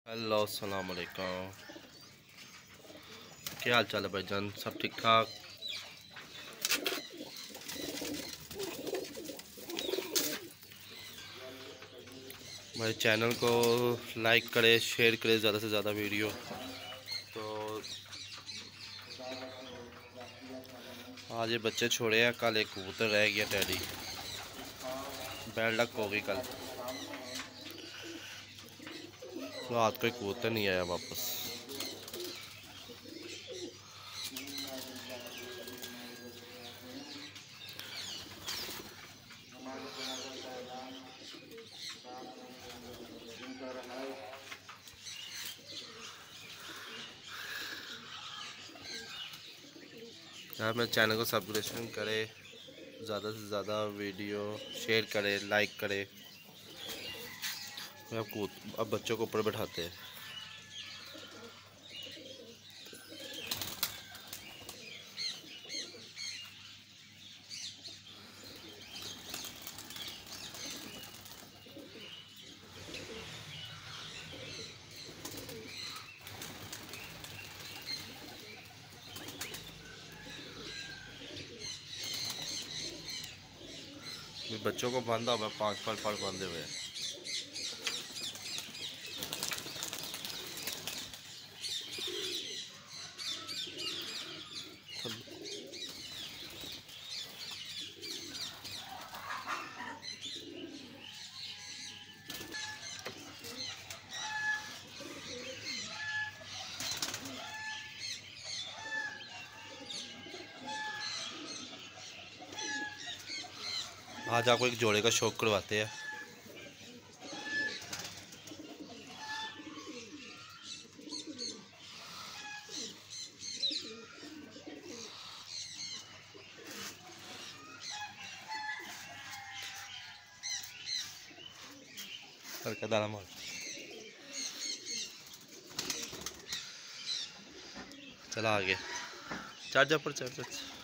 Hello अस्सलाम वालेकुम। क्या हाल चाल है भाईजान, सब ठीक ठाक? भाई चैनल को लाइक करें, शेयर करें ज़्यादा से ज़्यादा वीडियो। तो आज ये बच्चे छोड़े हैं, कल एक कबूतर रह गया टैडी, बैड लक हो गई कल। रात को कबूतर नहीं आया वापस। यार मेरे चैनल को सब्सक्रिप्शन करें, ज़्यादा से ज़्यादा वीडियो शेयर करें, लाइक करें। अब बच्चों को ऊपर बैठाते हैं। बच्चों को बांधा हुआ 5 पर बांधे हुए हैं। आज आपको एक जोड़े का शौक करवाते हैं। दाना मार, चला आगे, चार्जर पर चार्जर।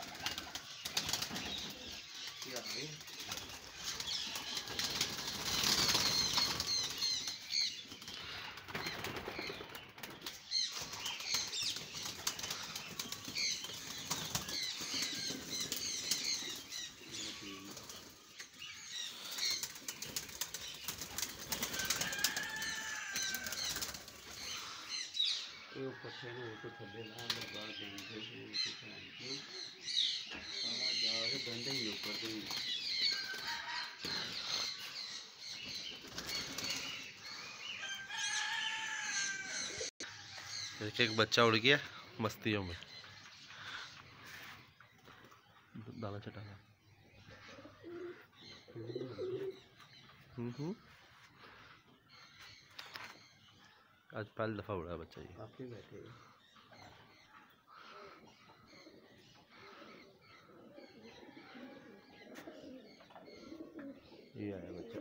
देखिए एक बच्चा उड़ गया मस्तियों में। दाना चटाना। आज पहली दफा उड़ा बच्चा ये। आप ही बैठे ये आया बच्चा।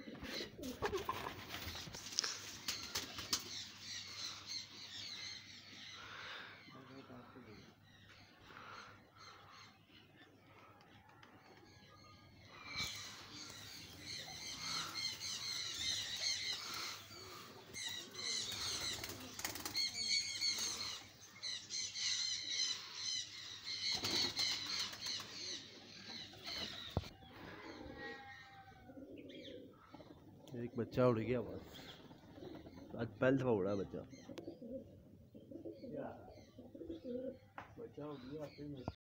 एक बच्चा उड़ गया बस। आज पहली दफा उड़ा बच्चा।